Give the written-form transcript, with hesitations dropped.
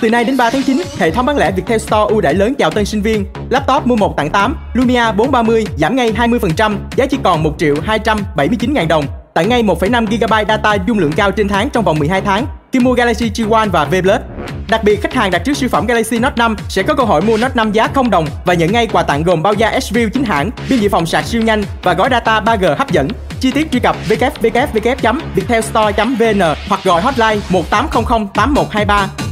Từ nay đến 3 tháng 9, hệ thống bán lẻ Viettel Store ưu đãi lớn chào tân sinh viên. Laptop mua 1 tặng 8, Lumia 430 giảm ngay 20%, giá chỉ còn 1.279.000 đồng. Tặng ngay 1,5 GB data dung lượng cao trên tháng trong vòng 12 tháng khi mua Galaxy G1 và V Plus. Đặc biệt, khách hàng đặt trước siêu phẩm Galaxy Note 5 sẽ có cơ hội mua Note 5 giá 0 đồng và nhận ngay quà tặng gồm bao da S-View chính hãng, pin dự phòng sạc siêu nhanh và gói data 3G hấp dẫn. Chi tiết truy cập www.viettelstore.vn hoặc gọi hotline 1800 8123.